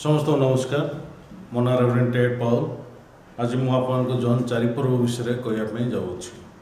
समस्त नमस्कार मो ना रेवरेंड टेड पाउल। आज मुझे जॉन 4 पर्व विषय कहवाई जाऊँ।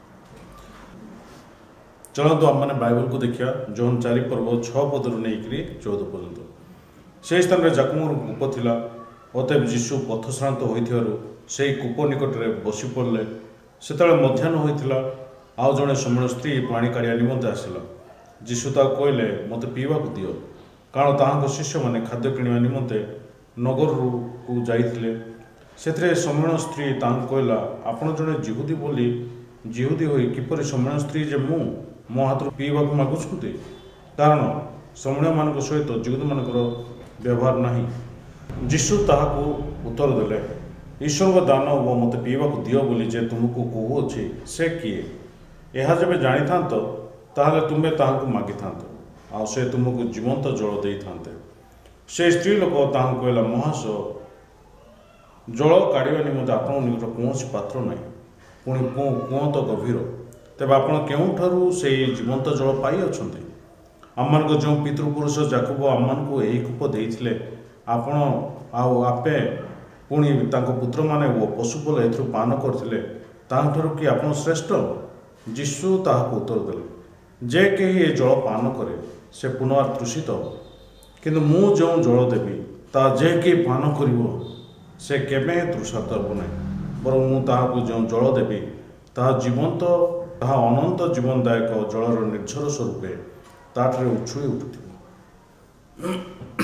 चलतु आम मैंने बाइबल को देखा जॉन 4 पर्व 6 पदर नहीं 14 पर्यंत। से स्थान में जाकुमर कूप थिला। अतएव जीशु पथश्रांत होइथिबारु से कूप निकट में बसी पड़े। से मध्याह्न होइथिला। आउ जड़े समण स्त्री पानी काढ़िया निमंते आसिला। जीशु ताको कहले मते पीवाक दियो, कारण ताहांको शिष्य माने खाद्य किणवा निमंते नगर को जाइथिले। सेथरे समण स्त्री ताहां कहला आपण जड़े जिहुदी बोली जिहुदी होई किपरि समण स्त्री जे मो हाथ पीवाक मागुछंती, कारण समण मान सहित जिहुदी मानकर व्यवहार नहीं। जीशु ताहाको उत्तर देले, ईश्वर को दान व मते पीवाक दियो बोली जे तुमको कहूअछि से किए? यह जब जानी था ताहले तुम्हें ताहां मागी था आ से तुमको जीवंत जल दे था। से स्त्री लोक ताहां कहला महाश जल काढ़ा निमंते आपण निकट कौन पात्र ना, पुणी कुओं तो गभीर, तेज आप केउठारु से जीवंत जल पाई अच्छे? आम जो पितृपुरुष जाकुब आम को यही कूप देते आपण आपे पुणी पुत्र माने वो पशुपल ए पान करते कि आप श्रेष्ठ? जीशु ताहाको उत्तर देले, जे कहीं ये जल पान करे से पुनर् तृषित हो, किंतु मु जो जल देवी ता जे कि पान करिवो से केबे तृषार्त हेबो नहीं, बर मु ताहाको जो जल देवी ताहा जीवंत ताहा अनंत जीवनदायक जलर निर्झर स्वरूपे ताठरे उछुली उठुथिबो।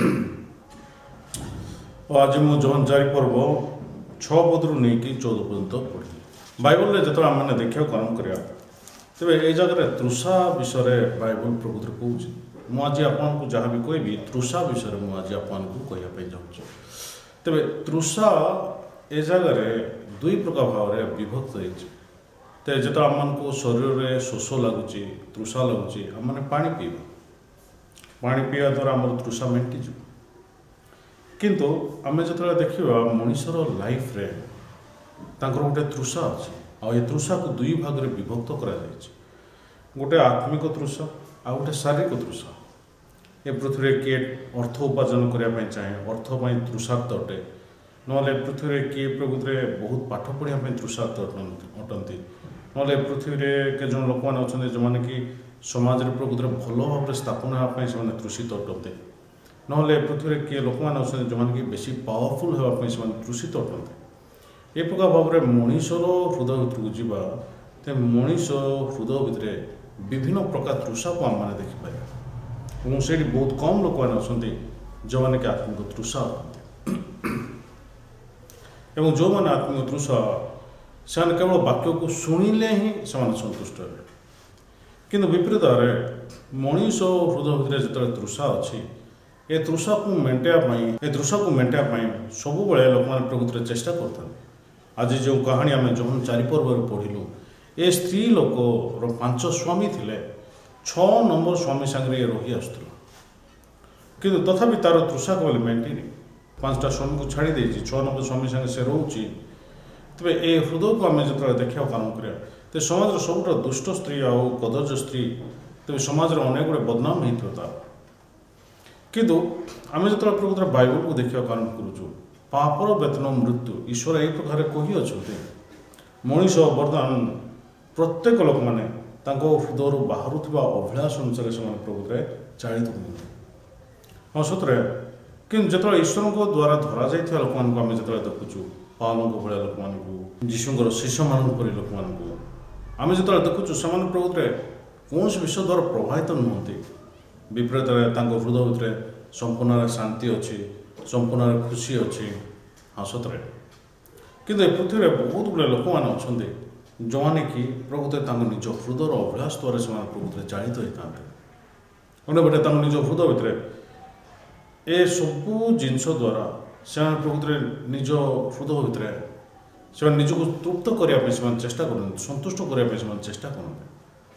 आज मु जॉन 4 पर्व 6 पदरु नहीं 14 पर्यंत पढ़ी। बाइबल में जो आम मैंने देखा कम करा तेरे ये जगह तृषा विषय बाइबल प्रकृति कौन मुझे आपको जहाँ भी कहबी तृषा विषय मुझे आपको कहवाई जाऊँ। तेरे तृषा ए जगह दुई प्रकार भाव में विभक्त होते जो आम को शरीर में शोष लगुच तृषा लगुच आम मैंने पानी पीवा द्वारा आम तृषा मेटिज। किंतु आम जो देखा मनुष्यर लाइफ रे गोटे तृषा अच्छी आ तृषा को दुई भाग में विभक्त करा गोटे आत्मिक तृषा आ गोटे शारीरिक तृषा। ये पृथ्वी किए अर्थ उपार्जन करने चाहे अर्थ तृषार्थ अटे, ना पृथ्वी किए प्रकृति में बहुत पाठ पढ़ाई तृषार्थ अटंती, ना पृथ्वी के जो लोक मैंने अच्छा जो मैंने कि समाज प्रकृति में भल भाव स्थापन होगापी से तृषित अटंती, ना पृथ्वी किए लोक मैंने अच्छा जो मैंने कि बेसी पावरफुल होगापी से तृषित अटंती। ये प्रकार भाव में मनुष्यर हृदय भर को जीवा ते मनुष्य हृदय भितर विभिन्न प्रकार तृषा को आम मैंने देखिपर और से बहुत कम लोक मैंने अच्छा जो मैंने कि आत्मिक तृषा एवं जो मैंने आत्मिक तृषा से केवल वाक्य को शुणिले ही संतुष्ट हे। किंतु विपरीत मनुष्य हृदय भितर जो तृषा अच्छी ए तृषा को मेटापी सब लोक मैंने प्रकृति चेष्टा करते। आज जो कहानी आम जॉन 4 पर्व पढ़िलु ए स्त्री लोक 5 स्वामी थे 6 नंबर स्वामी सांगे रही आसुला, किंतु तथापि तार तृषा कबले मेटिनी 5टा स्वामी को छाड़ी 6 नंबर स्वामी सांगे से रोचे। तेरे ए हृदय को आम जो देखा काम करा तो समाज सबुठ दुष्ट स्त्री आउ कदर्ज स्त्री तेज समाज अनेक गुड़े बदनाम होता। किंतु आम जो प्रकृति बाइबल को देखा काम करूँ पापर वेतन मृत्यु ईश्वर यही प्रकार कही अच्छे। मनीष बर्तमान प्रत्येक लोक मैंने हृदय बाहर अभिलाष अनुसार से प्रकृति चालित होते। हाँ सतरे कि जो ईश्वर को द्वारा धरा जाइए लोक मानक आम जो देखुचु पावलों भाया लोक मानक जीशुर शिष्य मान लोक मानक आम जो देखुचु से प्रकृति कौन विषय द्वारा प्रभावित नुहति, विपरीत हृदय भितर संपूर्ण शांति अच्छी संपूर्ण खुशी अच्छी। हाँ सतरे किंतु पृथ्वी में बहुत गुड़े लोक मैंने अच्छा जो मैंने कि प्रकृति निज हृदय अभिलाष द्वारा से प्रकृति चालित होता अंडे निज हृदय भितर ए सबू जिनस द्वारा से प्रकृति निज हृदय भितर से निजक तृप्त करने चेष्टा करते संतुष्ट करने चेष्टा करते।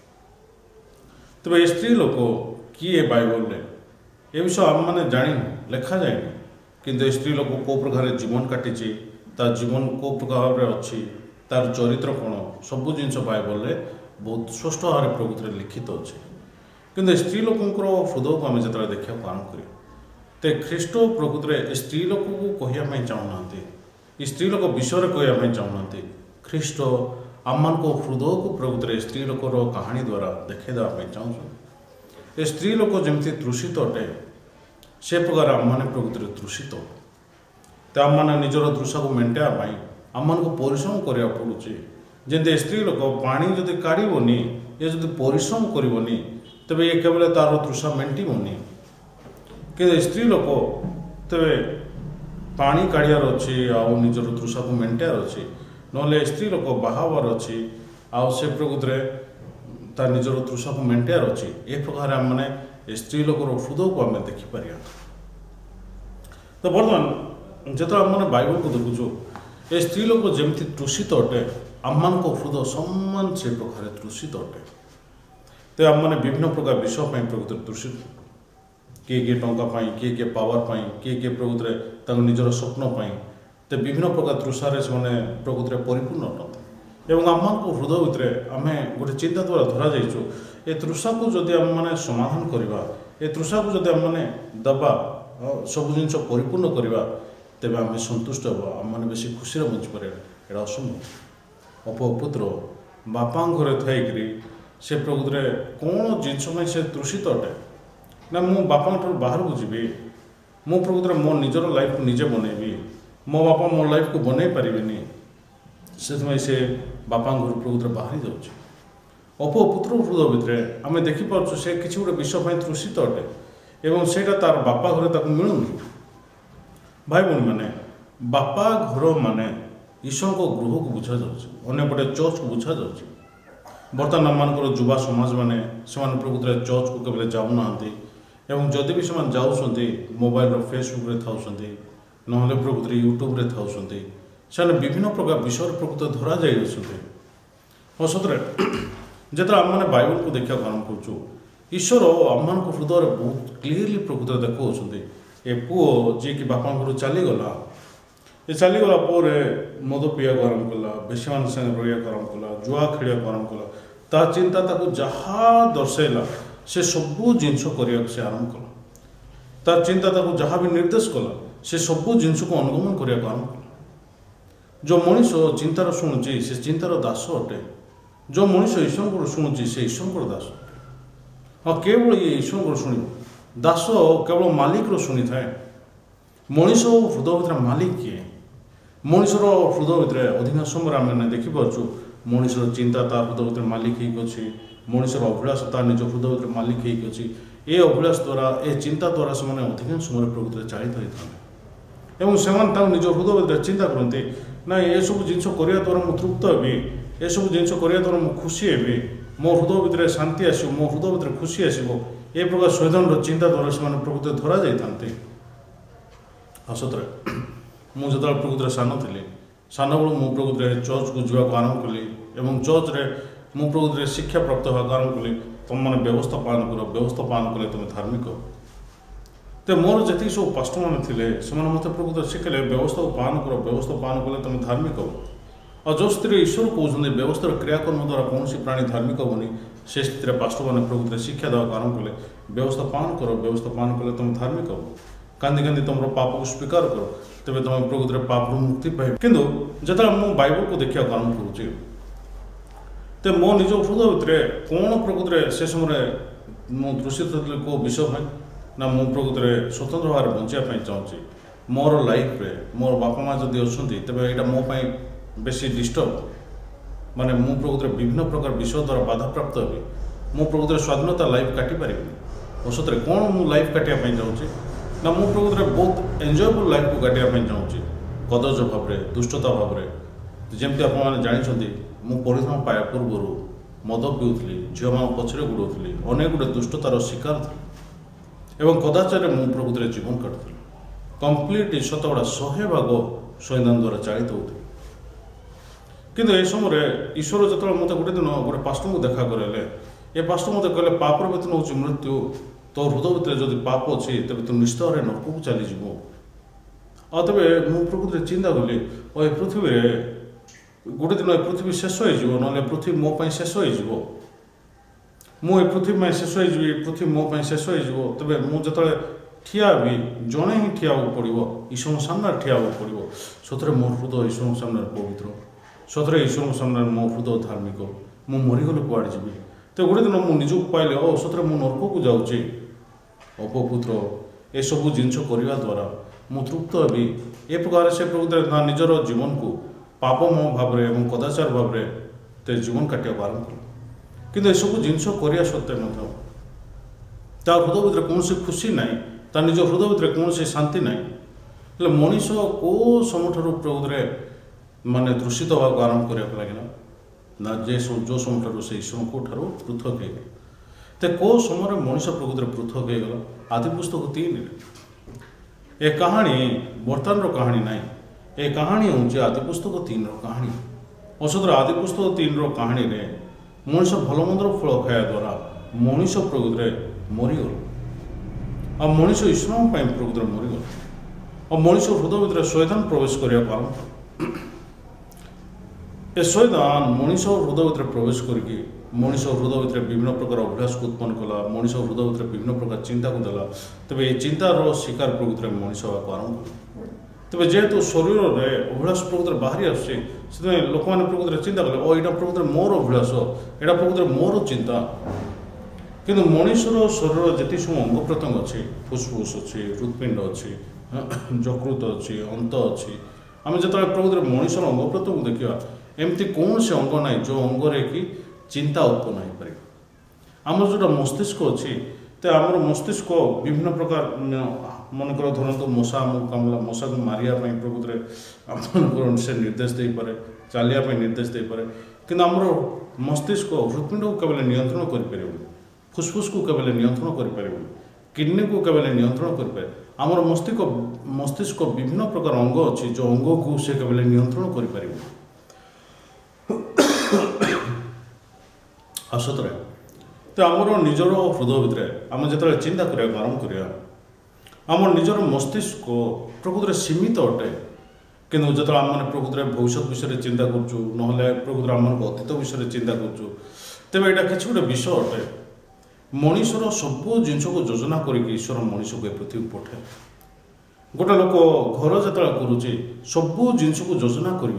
तेज स्त्री लोक किए बाइबल में ये विषय आम मैंने जानी लिखा जाए, किंतु स्त्री लोक को प्रकार जीवन काटी तार जीवन को प्रकार भाव अच्छी तार चरित्र कौन सबू जिन बाइबल में बहुत स्पष्ट भाव में प्रकृति लिखित अच्छे। किंतु स्त्री लोक हृदय को आम जो देखा काम कर ते ख्रीष्ट प्रकृत में स्त्री लोक को कहवाई चाहूना स्त्री लोक विषय कहवाई चाहूना ख्रीष्ट आम हृदय को प्रकृत में स्त्री लोकर कहानी द्वारा देखा चाहूँ स्त्री लोक जमी तृषित अटे से प्रकार आम प्रकृत में तृषित तो आम मैंने निजर तृषा को मेटाई आम को परिश्रम करा पड़ुचे जमी स्त्री लोक पानी जदि काढ़नी ये जब परिश्रम करनी तेरे ये केवल तार तृषा मेटिबनी कि स्त्री लोक तेरे पानी काढ़ार अच्छे आउ निजर तृषा को मेटार अच्छे ना स्त्री लोक बाहाबार अच्छी आउ से प्रकृत में तार निजर तृषा को मेटार अच्छी ए प्रकार आम मैंने स्त्री लोकर हृदय को आम देखिपर तो बर्तमान जो आम मैंने बाइबल को देखुचु ए स्त्री लोक जमी तृषित अटे आम हृदय सम्मान से प्रकार तृषित अटे तो आम मैंने विभिन्न प्रकार विषय प्रकृत तृषित किए टंका किए पावर किए प्रकृत में निजर स्वप्न तो विभिन्न प्रकार तृषार से प्रकृत में परिपूर्ण अटंती एवं आम हृदय भितर आम गोटे चिंता द्वारा धरा जाइचु ए तृषा को जदि आम मैंने समाधान करवा ए तृषा को जदि आम मैंने दबा सब जिन परिपूर्ण करवा तेज आम सन्तुष्ट हाँ आम मैंने बेस खुशी बंचीपर यहाँ असंभव अपपुत्र बापा घरे थी से प्रकृत में कौन जिन से तृषित अटे ना मु बापा बाहर को जी मु प्रकृत में मो निजर लाइफ को निजे बनैबी मो बापा मो लाइफ को बन पारे से बापा घर प्रकृत बाहरी जाऊँगी अपपुत्र हृदय भितर आम देखिपुर से किसी गोटे विषय तृषित अटे एवं सेटा तार बापा घर मिलूनी भाई भूणी मैंने बापा घर माने ईश्वर को गृह को बुझा जापटे चर्च को बुझा जा बर्तमान आम युवा समाज मैंने प्रकृत में चर्च को केवल जाऊना एवं जदि भी से जाऊँच मोबाइल फेसबुक था ना प्रकृत यूट्यूब था से विभिन्न प्रकार विषय प्रकृत धरा जा सतरे जो आम मैंने बाइबल को देखा आरंभ करूँ ईश्वर आम हृदय बहुत क्लीयरली प्रकृत देखा ए पुओ जी कि बापा घर चलीगला ये चलीगला मद पीवा आरंभ कला बेसी मान संगे रहा आरंभ कला जुआ खेल आरंभ कला ता चिंता ताको जहाँ दर्शाइला से सबू जिनस करने से आरंभ कला तार चिंता ताको जहाँ भी निर्देश कला से सबू जिनस को अनुगमन करने आरंभ कला जो मनीष चिंतार शुणुची से चिंतार दास अटे जो मनीष ईश्वर को शुणुची से ईश्वर को दास हाँ केवल ये ईश्वर को शुण दास केवल मालिक शुणी थाए मनीष हृदय भितर मालिक किए मनीषर हृदय भितर अधिकांश समय आम देखिपुर मनीषर चिंता तार हृदय भितर मालिक होगी मनीषर अभिलाष तार निज हृदय भितर मालिक होगी ये अभिलाष द्वारा ए चिंता द्वारा से अधिकांश समय प्रकृत चालित होता एवं से निज हृदय भितर चिंता करते ना ये सब जिन करने द्वारा मुझे तृप्त हेबी ये सब जिन करने द्वारा मुझे खुशी हेबी मो हृदय भितर शांति आसो मो हृदय भितर खुशी आसो ये प्रकार शैतान चिंता द्वारा से प्रकृत धरा जाते सतरे मुझे प्रकृत सान थी सान बेलू मु प्रकृत चर्च को जावाक आरंभ कली एवं चर्च रे मु प्रकृत शिक्षा प्राप्त होगा आरंभ कली तुम मैंने व्यवस्था पालन कले तुम धार्मिक तो मोर जी सब पास्टर मैंने थे मत प्रकृत शिखले व्यवस्था को पालन कले तुम धार्मिक और जो स्थिति ईश्वर कहते व्यवस्थार क्रियाकर्म द्वारा कौन प्राणी धार्मिक हेनी से स्थिति पास्टर मैंने प्रकृत शिक्षा देवाक आरंभ कले व्यवस्था पालन कले तुम धार्मिक हे कांदी कांदी तुम पाप को स्वीकार कर तेज तुम प्रकृत पाप मुक्ति पाइब किंतु जो मु बाइबल को देखा आरंभ करुच्ची तो मो निज हृदय भितर कौन प्रकृत से समय मुझे तृषित को विषय ना मु प्रकृत स्वतंत्र भाव में बचापी चाहूँगी मोर लाइफ रे मोर बापा माँ जदि अच्छा तेज यहाँ मोपाई बेसी डिस्टर्ब माने मु प्रकृत विभिन्न प्रकार विषय द्वारा बाधा प्राप्त हे मु प्रकृत स्वाधीनता लाइफ काटी पारि और सतरे कौन मु लाइफ काटापी चाहूँगी ना मु प्रकृत बहुत एंजयबल लाइफ को काटापी चाहूँगी कदर्ज भाव में दुष्टता भाव में जमी आपने जानते मु परिश्रम पाया पूर्वर मद पीऊली झील मान पछरे गुड़ाऊली अनेक गुड़े दुष्टतार शिकार थी एवं कदाचार मु प्रकृत जीवन काटुली कम्प्लीट शतकड़ा 100 भाग शैतान द्वारा चालित होती किंतु ए समय ईश्वर जो मत गोटे दिन गोटे पास्टर को देखा करे ये पास्टर मत कहले पापर वेतन हूँ मृत्यु तो हृदय भितर जब पाप अच्छी तेज तू निश्चित भाव नरक को चलीज आ तेज मु प्रकृत चिंता कली और ये पृथ्वी गोटे दिन पृथ्वी शेष हो पृथ्वी मो शेष हो मुझे पृथ्वी शेष हो पृथ्वी मो शेष हो तेज मुझे ठिया भी जड़े ही ठिया पड़ो ईश्वर सामने ठिया पड़ो सतरे मो हृदय ईश्वर सामने पवित्र सतरे ईश्वर सामने मो हृदय धार्मिक मु मरीगले कुआड़े जी तो गोटे दिन मुझे निजक पाइले ओ सतरे मु नरक को जाऊँगी अपपुत्र ए सबू जिनस करने द्वारा मु तृप्त हेबी ए प्रकार से प्रकृति निजर जीवन को पापमय भाव में कदाचार भाव में जीवन काटिया आरंभ कल कि सब जिनस करने सत्वे ता हृदय भितर कौन खुशी ना ता निज हृदय भितर कौन शांति ना मनीष को समय प्रकृति माने दूषित होगा आरंभ करने लगे ना जे जो समय से ईश्वर को पृथक है तो कौ समय मनीष प्रकृति पृथक होगा आदि पुस्तक 3 ए कहानी बर्तमान कहानी ना ए कहानी हूँ आदि पुस्तक 3 कहानी औषधर आदि पुस्तक 3 कहानी रे मनीष भल मंदर फल खाया द्वारा मनीष प्रकृति मरीगल आ मनीष ईश्वर प्रकृति मरीगल और मनीष हृदय भितर शैतान प्रवेश करने आरंभ ए शैतान मनीष हृदय भितर प्रवेश करके मनीष हृदय भितर विभिन्न प्रकार अभ्यास को उत्पन्न कला मनीष हृदय भितर विभिन्न प्रकार चिंता को देला तेज ये चिंतार शिकार प्रकृति मनीष होगा आरंभ कला तेज जेहेतु शरीर में अभिलाष प्रकृति बाहरी आसे लोक मैंने प्रकृति चिंता कले ओ यहाँ प्रकृति मोर अभिलाष यहाँ प्रकृति मोर चिंता किंतु मनीषर शरीर जिते सब अंग प्रत्यंग अच्छे फुसफुस अच्छे हृदपिंड अच्छे यकृत अच्छे अंत अच्छी आम जो प्रकृति मनीषर अंग प्रत्यंग देखा एमती कौन से अंग ना जो अंगरे कि चिंता उत्पन्न हो पारे आम जो मस्तिष्क अच्छी तो आम मस्तिष्क विभिन्न प्रकार मनकर धरत मशा आमको कामुला मशा को मारिया प्रकृति आम से निर्देश दे पारे चलिया निर्देश दे पारे कि आमर मस्तिष्क हृदपिंड को केवल नियंत्रण कर फुसफुस को केवल नियंत्रण कर किडनी को केवल नियंत्रण कर आमर मस्तिष्क विभिन्न प्रकार अंग अच्छी जो अंग को से केवल नियंत्रण कर सतरे तो आमर निजर हृदय भितर आम जो चिंता करने आरंभ करा आम निजर मस्तिष्क प्रकृति सीमित अटे कि जो आम मैंने प्रकृति भविष्य विषय चिंता करूँ ना प्रकृति आम अतीत विषय चिंता करूँ तेज यहाँ कि गोटे विषय अटे मनीषर सब जिनस को योजना करके ईश्वर मनीष को पृथ्वी पठाए गोटे लोक घर जो करुचे सब जिनस को योजना कर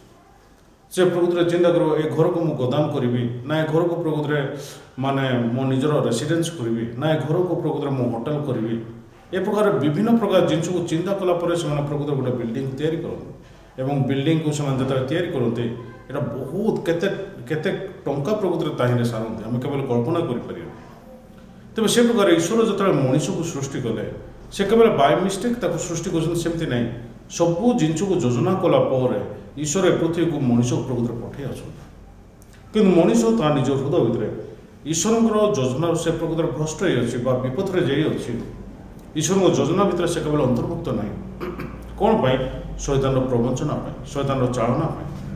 से प्रकृति चिंता करो ए घर को मुझे गोदाम करी ना ए घर को प्रकृति माने मो निजर रेसिडेन्स करी ना ए घर को प्रकृति मो होटेल करी ए प्रकार विभिन्न प्रकार जिनस को चिंता कलापर से प्रकृति गोटे बिल्डिंग तैयारी करते एवं बिल्डिंग को जो तैयारी करते यहाँ बहुत केते टंका प्रकृति ताहिरे सारते आम केवल कल्पना कर तेज से प्रकार ईश्वर जो मनीष को सृष्टि कले से केवल बाय मिस्टेक सृष्टि करमती ना सबू जिनस को योजना कलापर ईश्वर पृथ्वी को मनीष प्रकृति पठे कि मनीष ता निज हृदय भितर ईश्वर योजना से प्रकृति भ्रष्ट हो विपद में जाइए ईश्वर योजना भितर से केवल अंतर्भुक्त ना कौन शैतान प्रवंचना शैतान चालना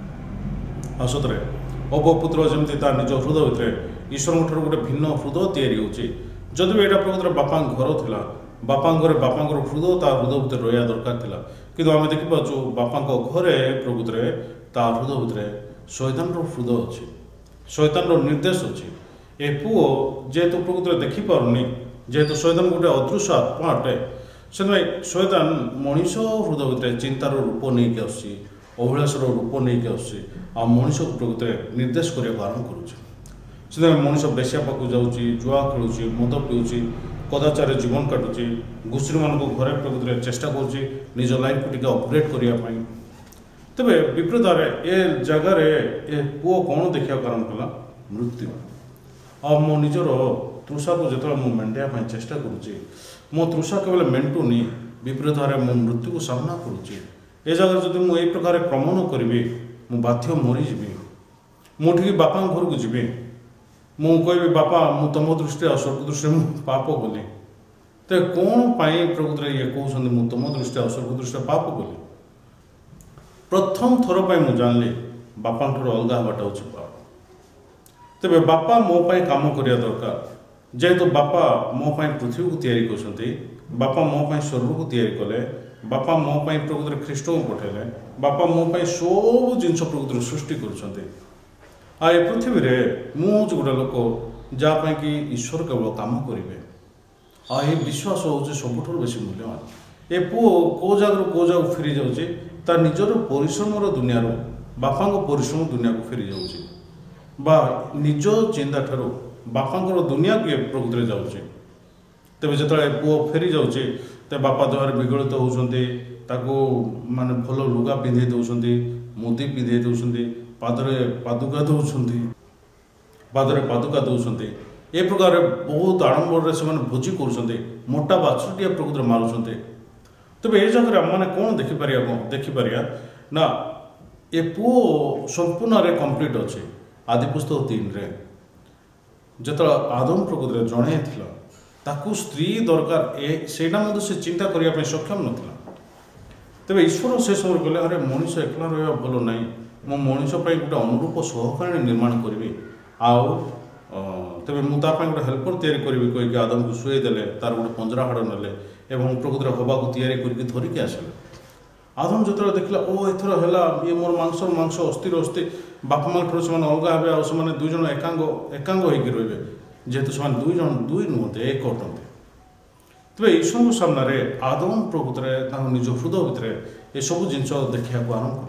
सतरे अपपुत्र जमी निज हृदय भितर ईश्वर गोटे भिन्न हृदय या जदि भी यहाँ प्रकृति बापा घर था बापा घर हृदय ता हृदय भितर रहा दरकार था कि आम देखिपु बापा घरे प्रकृति ता हृदय भितर शैतान हृदय अच्छे शैतान निर्देश अच्छे ए पुओ जेहेतु प्रकृति देखिपारे जेहेतु शैतान गोटे अदृश्य आत्मा अटे से शैतान मनीष हृदय भितर चिंतार रूप नहीं आसी अभिलाषर रूप नहीं आसी आ मनीष प्रकृति निर्देश करने आरंभ करुचे मनीष बेसिया पाक जाऊँगी जुआ खेलुची मद पीऊँगी कदाचार जीवन काटुची घुषुरी मान घरे प्रकृति चेष्टा करुँची निज लाइफ को टी अपग्रेड करने तेरे विपरीत ए जगार ए पुओ कौन देखा आरंभ कला मृत्यु आ मो निजर तृषा को जो मेटाइवाई चेष्टा करुँची मो तृषा केवल मेंटुनी विपरीत मो मृत्यु को सामना करुँची ए जगह जब मुझे प्रकार क्रमण करी मु बाध्य मरीजी मुझे बापा घर को जी मु कह बापा मु तुम दृष्टि स्वर्ग दृष्टि पाप कली तो कौन प्रकृति ये कहते मु तुम दृष्टि स्वर्ग दृष्टि पाप कली प्रथम थर पर मुझे जानली बापा अलग हवाटा हूँ पाप तेरे बापा मो काम करने दरकार जेहेतु बापा मो पृथ्वी को तैयारी कर बापा मो स्वर्ग को तैयारी कले बापा मो प्रकृति ख्रीष्ट को पठेले बापा मो सब जिन प्रकृति सृष्टि कर पृथ्वी रे मुझे गोटे लोक जहाँ कि ईश्वर केवल काम करेंगे आ ये विश्वास होउचे सबुठर बेसी मूल्यवान ए पुओ को जागरो को जाग फेरी जाउचे ता निजर परिश्रम दुनिया बापा परिश्रम दुनिया को फेरी जाउचे बा निज चिंता ठारू बापा दुनिया को प्रकृति जाउचे तेज जो पुओ फेरी जाउचे ते बापा द्वारा विगलित होउछन्ते ताको माने भल लुगा पिंधे दउछन्ते मुदी पिंधे दउछन्ते पादरे पादुका दउछन्ते पादरे पादुका दउछन्ते ए प्रकार बहुत आडंबर से भोजी कर मोटा बाछुटिया प्रकृति मारुंटे तेज ये जगह आम मैंने कौन देखिपर ना ए पुओ संपूर्ण कम्प्लीट अच्छे आदि पुस्तक 3 रे जो आदम प्रकृति जड़े ताकू स्त्री दरकार से चिंता करने सक्षम नाला तेज ईश्वर से समय कहले अरे मनीष एकला रहा भल ना मो मनीष गोटे अनुरूप सहकारी निर्माण करी तेज मुझे गोटे हेल्पर तैयारी करी कहीकि आदम को शुए देले तार गोटे पंजरा हाड़ नेले एवं प्रकृति हवा को तैयारी करके धरिकी आसिले आदम जो देखला ओ एथर है ये मोर मांस मांस अस्थि अस्थि बापा माँ ठार से अलग हे आ दुई जन एकांग होकर रे जेहेतु से दुई जन दुई नुहते एक अटंते तेज ईश्वर सामने आदम प्रकृति निज हृदय भितर ये सब जिन देखा आरंभ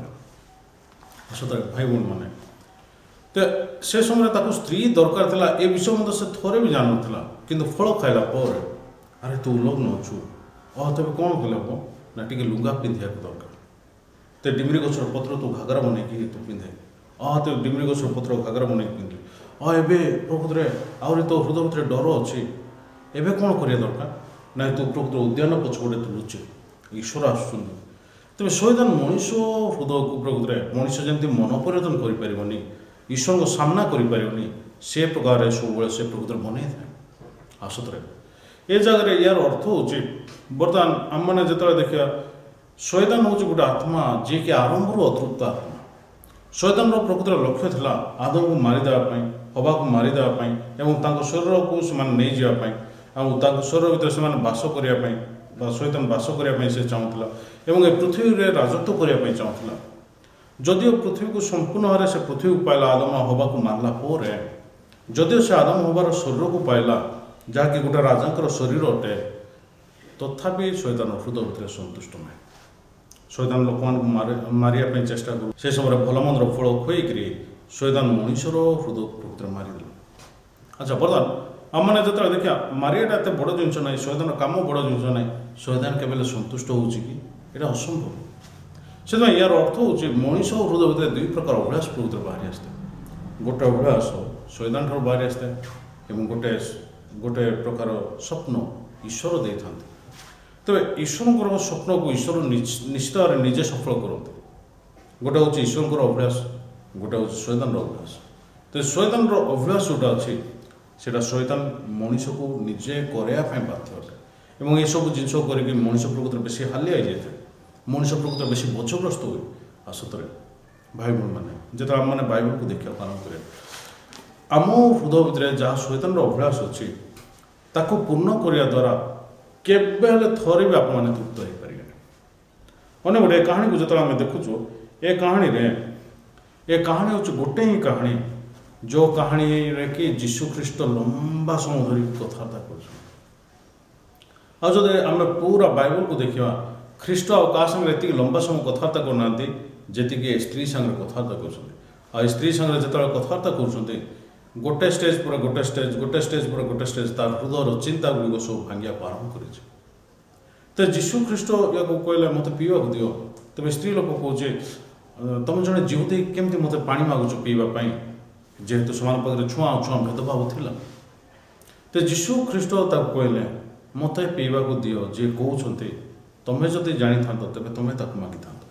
कले सतरे भाई भूण मैंने तो से समय स्त्री दरकार था ए विषय मतलब से थोड़े भी जान ना कि फल खाइला पर अरे तू लग्न अच्छु तेज कौन कले हम ना टी लुगा पिंधा दरकार तो डिमरी गछर पत्र तू घाघरा बन तू पिंधे तो डिमरी गछर पत्र घाघरा बन पिंधे एवं प्रकृति आहरी तो हृदय भितर डर अच्छी एवं कौन करा दरकार ना तू प्रकृति उद्यान पछपटे तू लुचे ईश्वर आसुच्च तेज शैतान मनीष हृदय को प्रकृति मनीष जमी मन परिवर्तन कर ईश्वर को सामना करें से प्रकार सब से प्रकृति बन था आसतरे ये जगह यार अर्थ हूँ बर्तमान आम मैंने जो देखा शैतान हूँ गोटे आत्मा जी कि आरंभ अतृप्त आत्मा शैतान प्रकृतिर लक्ष्य था आदम को मारिदेवाई हवा को मारिदेवाई और शरीर को नहीं जावाई शरीर भर से बास करने शैतान बास करने से चाहूला और पृथ्वी में राजत्व करने चाहूला जदिव पृथ्वी को संपूर्ण भाव से पृथ्वी को पाइला आदम हवा को मारला जदिव से आदम हवार शरीर को पाइला जहाँकि गोटे राजा शरीर अटे तथापि शैतान हृदय भितर संतुष्ट ना शैतान लोक मारे चेष्टा कर से समय भलमंदर फल खुईकि शैतान मनीषर हृदय प्रकृति मारिदेला अच्छा बर्तमान आम मैंने जो देखा मारियाटा एत बड़ जिनस ना शैतान कम बड़ जिनस ना शैतान केवल संतुष्ट होता असंभव से यार अर्थ हूँ मनीष हृदय भितर दुई प्रकार अभ्यास प्रकृति बाहरी आसता गोटे अभ्यास शैतान ठार बाहरी आसता और गोटे गोटे प्रकार स्वप्न ईश्वर दे था तेज ईश्वर स्वप्न को ईश्वर निश्चित भाव निजे सफल करते गोटे हूँ ईश्वर अभ्यास गोटे हूँ शैतान अभ्यास तो शैतान अभ्यास जोटा अच्छी से शैतान मनीष को निजे करने बाध्य और ये सब जिन करके मनीष प्रकृति बेसी हालिया जाए मनीष प्रकृति बेसी बोझग्रस्त हुए आसतरे भाई भूण मैंने जो आम मैंने बाइबल को देखा आरंभ करें आम हृदय भितर जहाँ शैतान अभ्यास अच्छी ताको पूर्ण करने द्वारा केबे थोड़े भी आप तृप्त हो पारे अने गोटे कहानी को जो आम देखुचु ए कहानी हूँ गोटे ही कहानी जो कहानी रे कि जीशु ख्रीष्ट लंबा समय धरिक कथबार्ता कर आम पूरा बाइबल को देखा ख्रीष्ट आ क्या संगे ये लंबा समय कथबार्ता करना जी स्त्री संगे कथबार्ता कर स्त्री संगे जो कथबार्ता कर गोटे स्टेज पर गोटे स्टेज गोटे स्टेज पर गोटे स्टेज तार हृदय चिंता गुड़िक सब भांगा आरंभ कर जीशु ख्रीष्ट या कहले मत पीवा दियो तेज स्त्री लोक कहे तुम जड़े जीवती केमती मत पा मागुच पीवाई जेहेतु से छुआ छुआ भेदभाव था तो जीशु ख्रीष्ट कहले मत पीवा दियो जी कहते तुम्हें जदि जानी था तेज तुम्हें मागी था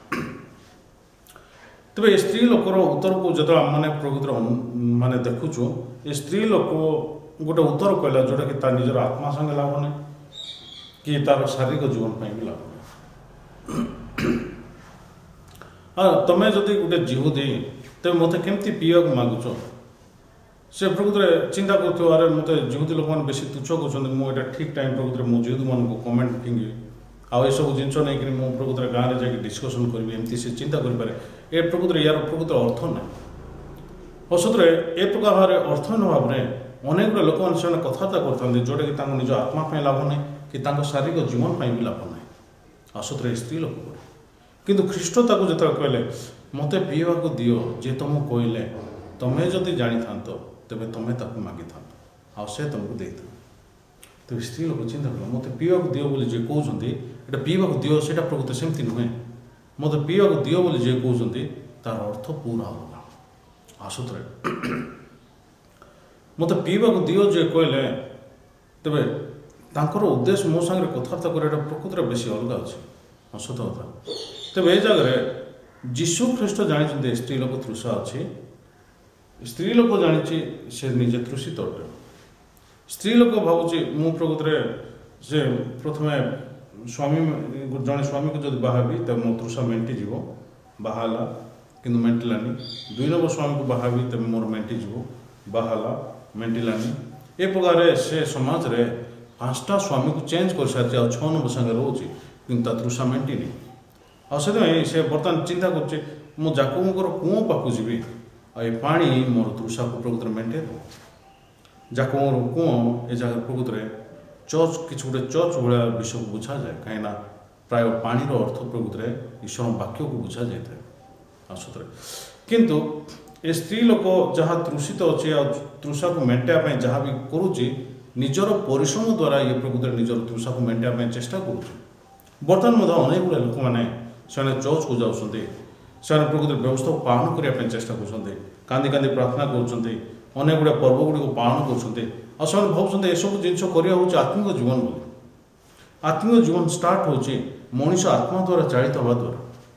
तेज स्त्री लोकर उत्तर को जो आम मैंने प्रकृति माने देखुचु ये स्त्री लोक गोटे उत्तर कहला जोटा कि तार निजर आत्मा संगे लाभ ना कि तार शारीरिक जीवन पर भी लाभ ना तुम्हें जदि गोटे जीवती तेज मत केमती पीवा मागुच से प्रकृति चिंता कर मत जीवती लोक मैंने बेसी तुच्छ कर ठीक टाइम प्रकृति मो जीवती मान को कमेंट फिंगी आउ ये सब जिन नहीं मो प्रकृति गाँव में जाकि डिस्कसन करी एमती से चिंता करें प्रकृति यार प्रकृति अर्थ ना असतरे ए प्रकार भाव अर्थ न भाव ଅନେକ ଗୁଡ଼ିଏ ଲୋକମାନେ ସେମାନେ କଥାବାର୍ତ୍ତା କରିଥାନ୍ତି ଯେଉଁଟାକି ତାଙ୍କ ନିଜ ଆତ୍ମା ପାଇଁ ଲାଭ ନାହିଁ କି ତାଙ୍କ ଶାରୀରିକ ଜୀବନ ପାଇଁ ବି ଲାଭ ନାହିଁ। ଆସୁଥିଲେ ଏ ସ୍ତ୍ରୀ ଲୋକ ପରେ କିନ୍ତୁ ଖ୍ରୀଷ୍ଟ ତାକୁ ଯେତେବେଳେ କହିଲେ ମୋତେ ପିଇବାକୁ ଦିଅ ଯିଏ ତୁମକୁ କହିଲେ ତୁମେ ଯଦି ଜାଣିଥାନ୍ତ ତେବେ ତୁମେ ତାକୁ ମାଗିଥାନ୍ତ ଆଉ ସେ ତୁମକୁ ଦେଇଥାନ୍ତ। ତେବେ ସ୍ତ୍ରୀ ଲୋକ ଚିନ୍ତା କଲେ ମୋତେ ପିଇବାକୁ ଦିଅ ବୋଲି ଯିଏ କହୁଛନ୍ତି ଏଇଟା ପିଇବାକୁ ଦିଅ ସେଇଟା ପ୍ରକୃତ ସେମିତି ନୁହେଁ। ମୋତେ ପିଇବାକୁ ଦିଅ ବୋଲି ଯିଏ କହୁଛନ୍ତି ତାର ଅର୍ଥ ପୁରା ଅଲଗା। ଆସୁଥିଲେ ମୋତେ ପିଇବାକୁ ଦିଅ ଯିଏ କହିଲେ ତେବେ ତାଙ୍କର ଉଦ୍ଦେଶ୍ୟ ମୋ ସାଙ୍ଗରେ କଥାବାର୍ତ୍ତା କରିବାଟା ପ୍ରକୃତରେ ବେଶୀ ଅଲଗା ଅଛି। ସତ କଥା। ତେବେ ଏ ଜାଗାରେ ଯୀଶୁ ଖ୍ରୀଷ୍ଟ ଜାଣିଛନ୍ତି ସ୍ତ୍ରୀ ଲୋକ ତୃଷା ଅଛି। ସ୍ତ୍ରୀ ଲୋକ ଜାଣିଛି ସେ ନିଜେ ତୃଷିତ ଅଟେ। ସ୍ତ୍ରୀ ଲୋକ ଭାବୁଛି ମୁଁ ପ୍ରକୃତରେ ସେ ପ୍ରଥମେ ଜଣେ ସ୍ୱାମୀକୁ ଯଦି ବାହାବି ତେବେ ମୋ ତୃଷା ମେଣ୍ଟିଯିବ। ବାହା ହେଲା କିନ୍ତୁ ମେଣ୍ଟିଲାନି। 2 ନମ୍ବର ସ୍ୱାମୀକୁ ବାହାବି ତେବେ ମୋର ମେଣ୍ଟିଯିବ। ବାହା ହେଲା ମେଣ୍ଟିଲାନି। ଏ ପ୍ରକାର ସେ ସମାଜରେ 5ଟା ସ୍ୱାମୀକୁ ଚେଞ୍ଜ କରିସାରିଛି ଆଉ 6 ନମ୍ବର ସାଙ୍ଗେ ରହୁଛି କିନ୍ତୁ ତା ତୃଷା ମେଣ୍ଟିନି। ଆଉ ସେଥିପାଇଁ ସେ ବର୍ତ୍ତମାନ ଚିନ୍ତା କରୁଛି ମୁଁ ଯାକବଙ୍କର କୂଅ ପାଖକୁ ଯିବି ଆଉ ଏ ପାଣି ମୋର ତୃଷାକୁ ପ୍ରକୃତରେ ମେଣ୍ଟେଇ ଦେବ। ଯାକବଙ୍କର କୂଅ ଏ ଜାଗାରେ ପ୍ରକୃତରେ ଚର୍ଚ୍ଚ କିଛି ଗୋଟେ ଚର୍ଚ୍ଚ ଭଳିଆ ବିଷୟକୁ ବୁଝାଯାଏ କାହିଁକିନା ପ୍ରାୟ ପାଣିର ଅର୍ଥ ପ୍ରକୃତରେ ଈଶ୍ୱର ବାକ୍ୟକୁ ବୁଝାଯାଇଥାଏ। ଆସୁତରେ କିନ୍ତୁ ଏ ସ୍ତ୍ରୀ ଲୋକ ଯାହା ତୃଷିତ ଅଛି ଆଉ ତୃଷାକୁ ମେଣ୍ଟାଇବା ପାଇଁ ଯାହା ବି କରୁଛି ନିଜର ପରିଶ୍ରମ ଦ୍ୱାରା ଇଏ ପ୍ରକୃତରେ ନିଜର ତୃଷାକୁ ମେଣ୍ଟାଇବା ପାଇଁ ଚେଷ୍ଟା କରୁଛି। ବର୍ତ୍ତମାନ ମଧ୍ୟ ଅନେକ ଗୁଡ଼ିଏ ଲୋକମାନେ ସେମାନେ ଚର୍ଚ୍ଚକୁ ଯାଉଛନ୍ତି। ସେମାନେ ପ୍ରକୃତରେ ବ୍ୟବସ୍ଥାକୁ ପାଳନ କରିବା ପାଇଁ ଚେଷ୍ଟା କରୁଛନ୍ତି। କାନ୍ଦି କାନ୍ଦି ପ୍ରାର୍ଥନା କରୁଛନ୍ତି। ଅନେକ ଗୁଡ଼ିଏ ପର୍ବ ଗୁଡ଼ିକୁ ପାଳନ କରୁଛନ୍ତି ଆଉ ସେମାନେ ଭାବୁଛନ୍ତି ଏସବୁ ଜିନିଷ କରିବା ହେଉଛି ଆତ୍ମିକ ଜୀବନ ବୋଲି। ଆତ୍ମିକ ଜୀବନ ଷ୍ଟାର୍ଟ ହେଉଛି ମଣିଷ ଆତ୍ମା ଦ୍ୱାରା ଚାଳିତ ହେବା ଦ୍ୱାରା।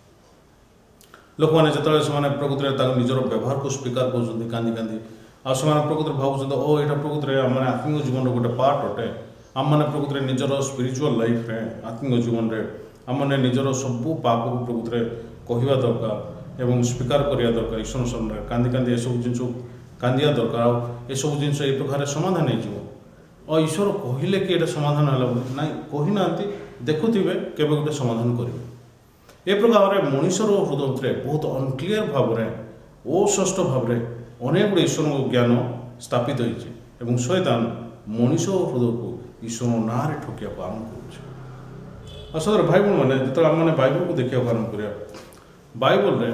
ଲୋକମାନେ ଯେତେବେଳେ ସେମାନେ ପ୍ରକୃତରେ ତାଙ୍କ ନିଜର ବ୍ୟବହାରକୁ ସ୍ୱୀକାର କରୁଛନ୍ତି କାନ୍ଦି କାନ୍ଦି ଆଉ ସେମାନେ ପ୍ରକୃତରେ ଭାବୁଛନ୍ତି ଓ ଏଇଟା ପ୍ରକୃତରେ ଆମମାନେ ଆତ୍ମିକ ଜୀବନର ଗୋଟେ ପାର୍ଟ ଅଟେ। ଆମମାନେ ପ୍ରକୃତରେ ନିଜର ସ୍ପିରିଚୁଆଲ୍ ଲାଇଫ୍ରେ ଆତ୍ମିକ ଜୀବନରେ ଆମମାନେ ନିଜର ସବୁ ପାପକୁ ପ୍ରକୃତରେ କହିବା ଦରକାର ଏବଂ ସ୍ୱୀକାର କରିବା ଦରକାର। ଈଶ୍ୱର ସାମ୍ନାରେ କାନ୍ଦି କାନ୍ଦି ଏସବୁ ଜିନିଷ କାନ୍ଦିବା ଦରକାର ଆଉ ଏସବୁ ଜିନିଷ ଏ ପ୍ରକାର ସମାଧାନ ହେଇଯିବ। ଆଉ ଈଶ୍ୱର କହିଲେ କି ଏଇଟା ସମାଧାନ ହେଲା ବୋଲି ନାଇଁ କହିନାହାନ୍ତି। ଦେଖୁଥିବେ କେବେ ଗୋଟେ ସମାଧାନ କରିବେ। ଏ ପ୍ରକାରରେ ମଣିଷର ହୃଦୟରେ ବହୁତ ଅନକ୍ଲିୟର ଭାବରେ ଅସ୍ପଷ୍ଟ ଭାବରେ ଅନେକ ଗୁଡ଼ିଏ ଈଶ୍ୱରଙ୍କ ଜ୍ଞାନ ସ୍ଥାପିତ ହୋଇଛି ଏବଂ ଶୈତାନ ମଣିଷ ହୃଦୟକୁ ଈଶ୍ୱର ନାଁରେ ଠକିବାକୁ ଆରମ୍ଭ କରୁଛି। ଆଉ ସଦର ଭାଇ ଭଉଣୀମାନେ ଯେତେବେଳେ ଆମମାନେ ବାଇବଲକୁ ଦେଖିବାକୁ ଆରମ୍ଭ କରିବା ବାଇବଲରେ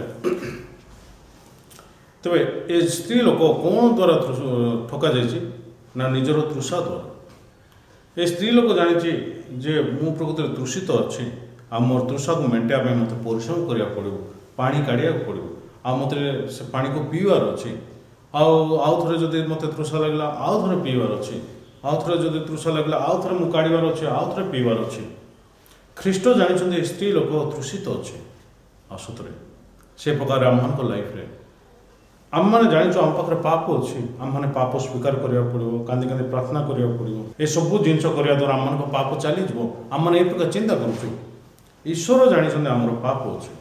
ତେବେ ଏ ସ୍ତ୍ରୀ ଲୋକ କ'ଣ ଦ୍ୱାରା ଠକାଯାଇଛି ନା ନିଜର ତୃଷା ଦ୍ୱାରା। ଏ ସ୍ତ୍ରୀ ଲୋକ ଜାଣିଛି ଯେ ମୁଁ ପ୍ରକୃତରେ ତୃଷିତ ଅଛି ଆଉ ମୋର ତୃଷାକୁ ମେଣ୍ଟାଇବା ପାଇଁ ମୋତେ ପରିଶ୍ରମ କରିବାକୁ ପଡ଼ିବ। ପାଣି କାଢ଼ିବାକୁ ପଡ଼ିବ ଆଉ ମୋତେ ସେ ପାଣିକୁ ପିଇବାର ଅଛି। ଆଉ ଥରେ ଯଦି ମୋତେ ତୃଷା ଲାଗିଲା ଆଉ ଥରେ ପିଇବାର ଅଛି। ଆଉ ଥରେ ଯଦି ତୃଷା ଲାଗିଲା ଆଉ ଥରେ ମୁଁ କାଢ଼ିବାର ଅଛି ଆଉ ଥରେ ପିଇବାର ଅଛି। ଖ୍ରୀଷ୍ଟ ଜାଣିଛନ୍ତି ଏ ସ୍ତ୍ରୀ ଲୋକ ତୃଷିତ ଅଛି। ଆସୁତରେ ସେ ପ୍ରକାର ଆମମାନଙ୍କ ଲାଇଫ୍ରେ ଆମମାନେ ଜାଣିଛୁ ଆମ ପାଖରେ ପାପ ଅଛି। ଆମମାନେ ପାପ ସ୍ୱୀକାର କରିବାକୁ ପଡ଼ିବ। କାନ୍ଦି କାନ୍ଦି ପ୍ରାର୍ଥନା କରିବାକୁ ପଡ଼ିବ। ଏସବୁ ଜିନିଷ କରିବା ଦ୍ୱାରା ଆମମାନଙ୍କ ପାପ ଚାଲିଯିବ। ଆମମାନେ ଏ ପ୍ରକାର ଚିନ୍ତା କରୁଛୁ। ଈଶ୍ୱର ଜାଣିଛନ୍ତି ଆମର ପାପ ଅଛି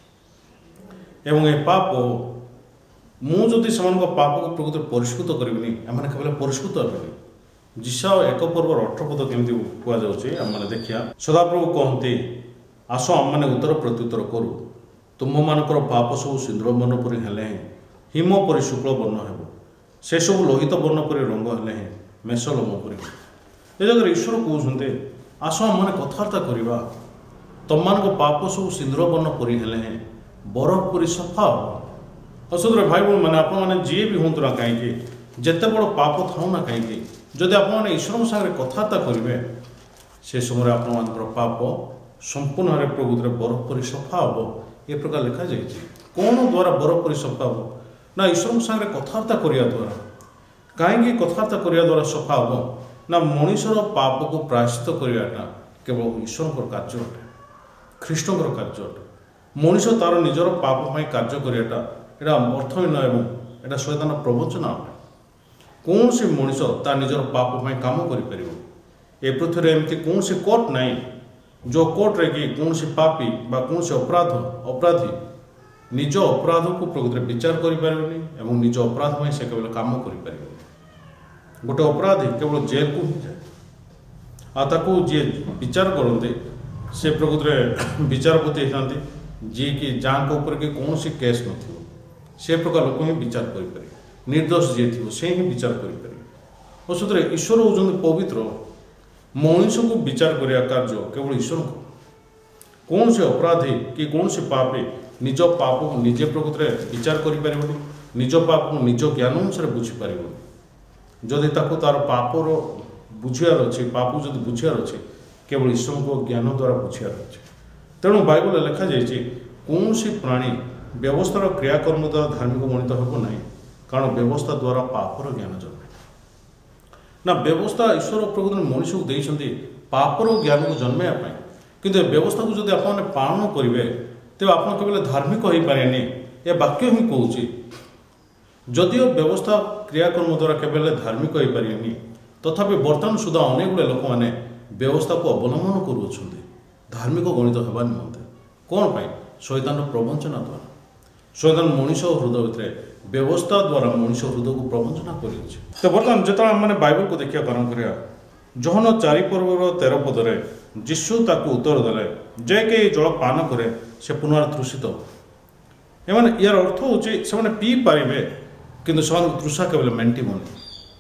ଏବଂ ଏ ପାପ ମୁଁ ଯଦି ସେମାନଙ୍କ ପାପକୁ ପ୍ରକୃତରେ ପରିଷ୍କୃତ କରିବିନି ଏମାନେ କେବଳ ପରିଷ୍କୃତ ହେବେନି। ଯିଶା 1 ପର୍ବର 18 ପଦ କେମିତି କୁହାଯାଉଛି ଆମମାନେ ଦେଖିବା। ସଦାପ୍ରଭୁ କହନ୍ତି ଆସ ଆମମାନେ ଉତ୍ତର ପ୍ରତ୍ୟୁତ୍ତର କରୁ। ତୁମମାନଙ୍କର ପାପ ସବୁ ସିନ୍ଦୂର ବର୍ଣ୍ଣ ପରି ହେଲେ ହିଁ ହିମ ପରି ଶୁକ୍ଳ ବର୍ଣ୍ଣ ହେବ। ସେସବୁ ଲୋହିତ ବର୍ଣ୍ଣ ପରି ରଙ୍ଗ ହେଲେ ହିଁ ମେଷଲୋମ ପରି। ଏ ଜାଗାରେ ଈଶ୍ୱର କହୁଛନ୍ତି ଆସ ଆମମାନେ କଥାବାର୍ତ୍ତା କରିବା। ତୁମମାନଙ୍କ ପାପ ସବୁ ସିନ୍ଦୂର ବର୍ଣ୍ଣ ପରି ହେଲେ ହିଁ ବରଫ ପରି ସଫା ହେବ। ଅସଦର ଭାଇ ଭଉଣୀମାନେ ଆପଣମାନେ ଯିଏ ବି ହୁଅନ୍ତୁ ନା କାହିଁକି ଯେତେ ବଡ଼ ପାପ ଥାଉ ନା କାହିଁକି ଯଦି ଆପଣମାନେ ଈଶ୍ୱରଙ୍କ ସାଙ୍ଗରେ କଥାବାର୍ତ୍ତା କରିବେ ସେ ସମୟରେ ଆପଣମାନଙ୍କର ପାପ ସମ୍ପୂର୍ଣ୍ଣ ଭାବରେ ପ୍ରକୃତରେ ବରଫ ପରି ସଫା ହେବ। ଏ ପ୍ରକାର ଲେଖାଯାଇଛି। କ'ଣ ଦ୍ୱାରା ବରଫ ପରି ସଫା ହେବ ନା ଈଶ୍ୱରଙ୍କ ସାଙ୍ଗରେ କଥାବାର୍ତ୍ତା କରିବା ଦ୍ୱାରା। କାହିଁକି କଥାବାର୍ତ୍ତା କରିବା ଦ୍ୱାରା ସଫା ହେବ ନା ମଣିଷର ପାପକୁ ପ୍ରାୟଶ୍ଚିତ କରିବାଟା କେବଳ ଈଶ୍ୱରଙ୍କର କାର୍ଯ୍ୟ ଅଟେ। ଖ୍ରୀଷ୍ଟଙ୍କର କାର୍ଯ୍ୟ ଅଟେ। ମଣିଷ ତାର ନିଜର ପାପ ପାଇଁ କାର୍ଯ୍ୟ କରିବାଟା ଏଇଟା ଅର୍ଥହୀନ ଏବଂ ଏଇଟା ଶୈତାନ ପ୍ରବଞ୍ଚନା ଅଟେ। କୌଣସି ମଣିଷ ତା ନିଜର ପାପ ପାଇଁ କାମ କରିପାରିବ। ଏ ପୃଥିବୀରେ ଏମିତି କୌଣସି କୋର୍ଟ ନାହିଁ ଯେଉଁ କୋର୍ଟରେ କି କୌଣସି ପାପୀ ବା କୌଣସି ଅପରାଧୀ ନିଜ ଅପରାଧକୁ ପ୍ରକୃତରେ ବିଚାର କରିପାରିବନି ଏବଂ ନିଜ ଅପରାଧ ପାଇଁ ସେ କେବଳ କାମ କରିପାରିବନି। ଗୋଟେ ଅପରାଧୀ କେବଳ ଜେଲକୁ ହିଁ ଯାଏ ଆଉ ତାକୁ ଯିଏ ବିଚାର କରନ୍ତି ସେ ପ୍ରକୃତରେ ବିଚାରପତି ହେଇଥାନ୍ତି ଯିଏକି ଯାହାଙ୍କ ଉପରେ କି କୌଣସି କେସ୍ ନଥିବ ସେ ପ୍ରକାର ଲୋକ ହିଁ ବିଚାର କରିପାରିବେ। ନିର୍ଦ୍ଦୋଷ ଯିଏ ଥିବ ସେ ହିଁ ବିଚାର କରିପାରିବେ। और सतरे ईश्वर होउछन्ति पवित्र मनुष्य को विचार करिया कार्य केवल ईश्वर को कौन से अपराधी कि कौन से पापी निज पाप को निजे प्रकृत विचार करें निज पाप को निज ज्ञान अनुसार बुझीपर जदि तार पापर बुझार अच्छे पाप जब बुझार अच्छे केवल ईश्वर को ज्ञान द्वारा बुझार अच्छे तेणु बाइबल लिखा जाइए कौन सी प्राणी व्यवस्थार क्रियाकर्म द्वारा धार्मिक गणित हो ना कारण व्यवस्था द्वारा पापर ज्ञान जन्मे ना व्यवस्था ईश्वर प्रकृत मनुष्य को देते पापर ज्ञान को जन्मेवाई किंतु व्यवस्था को जब आप पालन करेंगे तेज आप केवल धार्मिक हो पारे ये वाक्य ही कौच जदिओ व्यवस्था क्रियाकर्म द्वारा केवल धार्मिक हो पारे तथापि बर्तमान सुधा अनेक गुड़े लोक मैंने व्यवस्था को अवलम्बन करुँच धार्मिक गणित होगा निमंते कौन पाई शैतान प्रवंचना द्वारा शैतान मनुष्य हृदय भितर व्यवस्था द्वारा मनुष्य हृदय को प्रवंचना कर तो बर्तमान जो मैंने बाइबल को देखिए आरंभ करिया जहन 4 पर्वर 13 पदरे जीशु ताकू उत्तर देले जे के जल पान करे से पुनः तृषित एमाने यार अर्थ होची से माने पी पारिबे किंतु से तृषा केवल मेंटिबनी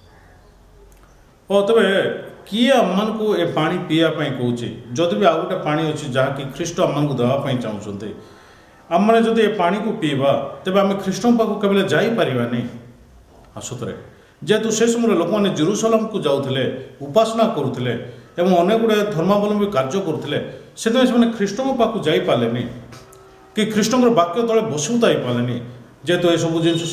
और तबे किए आम को ए पानी पीवा कहूँ जदि भी आउ गोटे पानी अच्छी जहाँकि ख्रीष्ट आम को देवाई चाहते आम मैंने जब ए पानी को पीवा तेज आम ख्रीष्ट पाक केवल जापरानी सतरे जेहेतु से समय लोक मैंने जेरूसलम को जाऊे उपासना करुले एवं अनेक गुड़े धर्मावलम्बी कार्य करुले से ख्रीष्ट पाक जापारे कि ख्रीष्ट वाक्य तले बसुता पारे जेहेतु ये सब जिन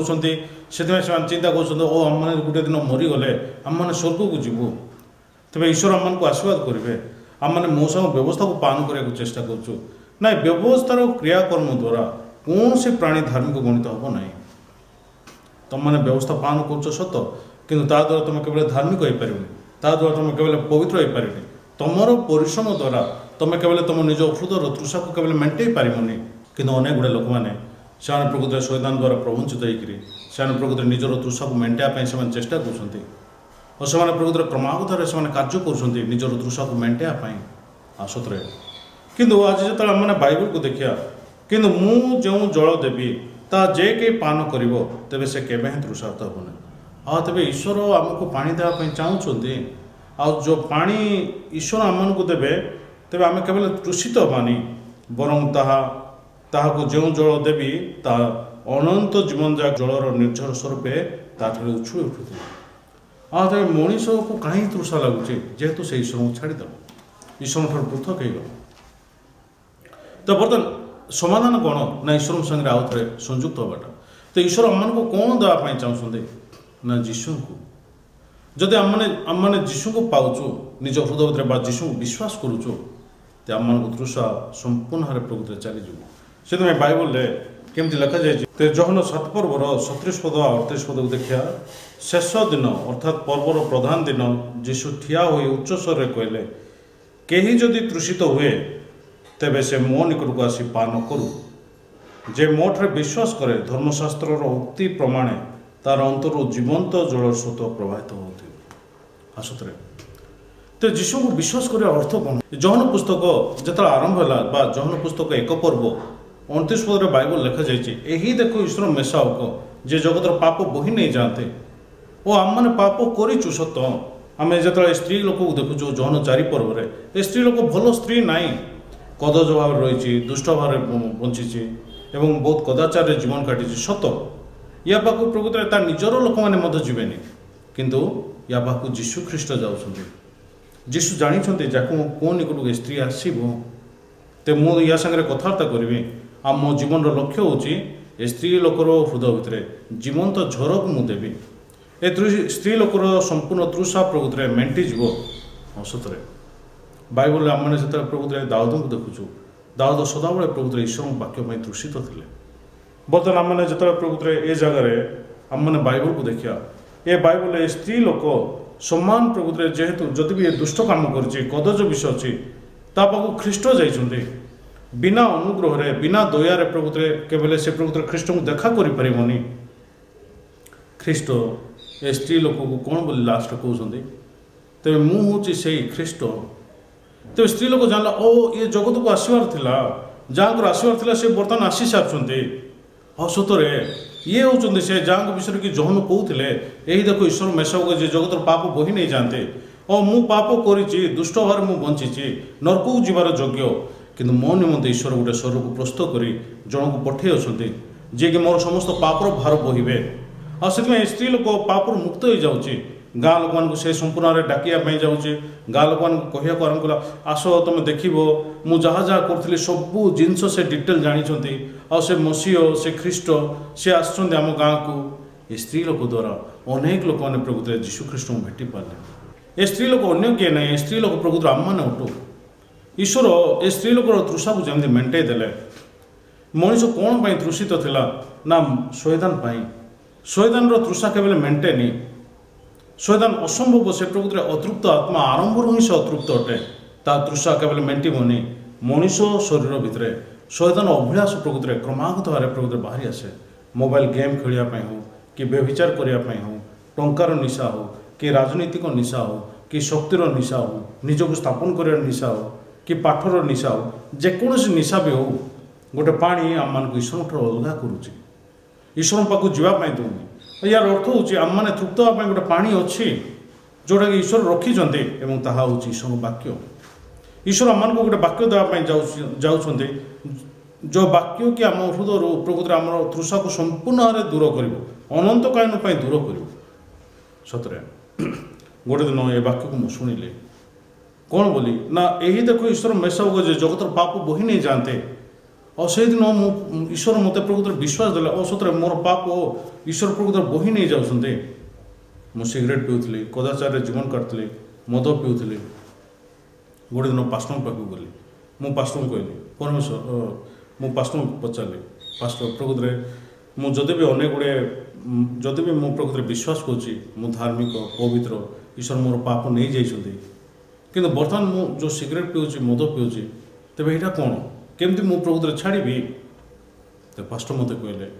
कर चिंता कर आम मैंने गोटे दिन मरीगले आम मैंने स्वर्ग को जीवु तेज ईश्वर आम को आशीर्वाद करेंगे आम मैंने मो संग व्यवस्था को पालन करने चेष्टा करूँ ना व्यवस्थार क्रियाकर्म द्वारा कौन से प्राणी धार्मिक गणित हम ना तुम मैंने व्यवस्था पालन कर सत कि द्वारा तुम केवल धार्मिक हो पारे द्वारा तुम केवल पवित्र हो पारे तुमर परिश्रम द्वारा तुम केवल तुम निज हृदय तृषा को केवल मेंटे पारनी कि अनेक गुड़े लोक मैंने से प्रकृत शैतान द्वारा प्रवंचित होकर प्रकृत निजर तृषा को मेंटेवाई से चेष्टा कर और से प्रकृत क्रमागतार से कार्य कर निजर तृषा को मेंटेवाई आसतरे किंतु आज जो मैंने बाइबल को देखिया किंतु मु जो जल देवी ता जे के पान करिवो तेबे से केबे ही तृषार्त होने आ तेबे ईश्वर आमको पानी देवाई चाहते आ जो पानी ईश्वर आम को देवे तेबे आम केवल तृषित हबानी बरं ताहा जो जल देवी ता अनंत जीवन जा जलर निर्झर स्वरूपे ताठे उछुल उठुथे आ तेज मनीष को कहीं तृषा लगुचे जेहेतु से ईश्वर को छाड़देव ईश्वर ठार पृथक हो तो बर्तमान समाधान कौन ना ईश्वर संगे आउ थे संयुक्त होगाटा तो ईश्वर आम को कौन देवाई चाहते ना जीशु को जदि आम मैंने जीशु को पाचु निज हृदय भर जीशु को विश्वास करुचु तो आम को तृषा संपूर्ण भाव प्रकृति चलीज से बाइबल केमती लिखा जाए जहन 7 पर्वर 37 पद 38 पद को देखिया शेष दिन अर्थात पर्वर प्रधान दिन जीशु ठिया हो उच्च स्वर कहले कहीं जदि तृषित हुए तेबे से मो निकट को आसी पान करू जे मो ठारे विश्वास करे धर्मशास्त्र उक्ति प्रमाणे तार अंतर जीवंत जल स्रोत प्रवाहित होते आसतरे तो जीशु को विश्वास कर अर्थ कौन जहन पुस्तक जो आरंभ है जहन पुस्तक 1 पर्व 29 पद बाइबल लिखा जाइए यही देखो ईश्वर मेसाओक जे जगतर पाप बोही नहीं जाते और आम मैंने पाप करूँ सत आम जो स्त्री लोक को देखु जहन 4 पर्व ए स्त्री लोक भल स्त्री नाई कदज भाव रही दुष्ट भाव बंची एवं बहुत कदाचार जीवन काटी सत या पाक प्रकृत निजर लोक मैंने जीवेनि किंतु या पाक जीशु ख्रीष्ट जाऊँ जीशु जानी जाकू कौ निकट को स्त्री आसो तो मुझे या सागर कथबार्ता करी आ मो जीवन लक्ष्य हूँ स्त्री लोकर हृदय भितर जीवंत झर को मुदेवी ए स्त्री लोकर संपूर्ण तृषा प्रकृत मेंटीज असतरे बाइबल आम मैंने जो प्रकृत दाऊद को देखुचु दाऊद सदाबले प्रकृत ईश्वर वाक्य तृषित थे बर्तमान आम मैंने जो प्रकृत ए जगार आम मैंने बाइबल को देखिया ए बाइबल स्त्री लोक सम्मान प्रकृत जेहेतु जदि भी दुष्ट काम कर कदज विषय अच्छी तापाक ख्रीष्ट जाइए बिना अनुग्रह बिना दयार प्रकृत केवल से प्रकृत ख्रीष्ट को देखा करें ख्रीष्ट ए स्त्री लोक को कौन बोली लास्ट कहते तेज मुझे से ख्रीष्ट तेज स्त्री लोक जानला ओ ये जगत को आसबार जहाँ आसबार से बर्तमान आसी सारी सतरे ये होचंदे से जांग विषय कि जहन कहूथिले एही देखो ईश्वर मेसाओ जे जगतर पाप बोही नहीं जानते और मु पाप करिछि दुष्ट भार मु बंचिछि नरकू जीवार योग्य किंतु मो निमंते ईश्वर गोटे स्वर को प्रस्तुत करी जन को पठे अछंती जे कि मोर समस्त पापर भार बोहिबे आ सेतमे स्त्री लोक पापर मुक्त हो जाउछि गाँ लोक मान से संपूर्ण डाकिया जाऊँचे गाँ लोक मान कहू आरंभ कला आस तुम देख मु जहाँ जहाँ करी सबू जिनस से डिटेल जानी आ से मसीह से ख्रीष्ट से आम गाँ को ये स्त्री लोक द्वारा अनेक लोक मैंने प्रकृत जीशु ख्रीष्ट को भेटी पारे। ए स्त्री लोक अन्य किए ना स्त्री लोक प्रकृत आम मैंने उठू ईश्वर ए स्त्री लोकर तृषा को जमी मेन्टे देले मनीष कौन पर तृषित थिला ना शैतान शैतान तृषा केवल मेन्टेनी शैतान असंभव से प्रकृति अतृप्त आत्मा आरंभ ही से अतृप्त अटे ता तृषा केवल मेन्टिबनी मनीष शरीर भितर शैतान अभिलाष प्रकृति क्रमागत भाव प्रकृति बाहरी आसे मोबाइल गेम खेलने हो कि व्यभिचार करने हो टंकार निशा हो कि राजनीतिक निशा हो कि शक्तिर निशा हो निजक स्थापन कर निशा हो कि पाठर निशा हो जेकोसी निशा भी हो गोटे पानी आम मान ईश्वर अलग करुच्ची ईश्वर पाक जावाई दूनी यार अर्थ हूँ आम मैंने तृप्त हाँपाई गोटे पानी अच्छी जोटा कि ईश्वर रखिंट ताहा हूँ ईश्वर वाक्य ईश्वर आम को गोटे वाक्य देवाई जाऊँच जो वाक्य कि आम हृदय प्रकृति आम तृषा को संपूर्ण भाव दूर कर अनंत कालीन दूर कर सतरे गोटे दिन ये वाक्य को मुझे शुणिली कौन बोली ना यही देखो ईश्वर मेसाओ जगतर पाप बोही नहीं जानते और से दिन ईश्वर मत प्रकृत विश्वास देला और सतरे मोर पाप ईश्वर प्रकृत बोही नहीं जाऊँचे मु सिगरेट पीऊली कदाचार जीवन काटुली मद पीऊली गोटे दिन पास्टर पाक गली मु पास्टर को कहली परमेश्वर मु पास्टर को पचारि पास्टर प्रकृत मुझे भी अनेक गुड़े जदि भी मु प्रकृत विश्वास करुँची मु धार्मिक पवित्र ईश्वर मोर पाप नहीं जाइछन्ति किंतु बर्तमान मु जो सिगरेट पीऊँची मद पीऊँची तेरे यहाँ कौन केमती मु प्रकृत छाड़ी तो पास्टर मत कहले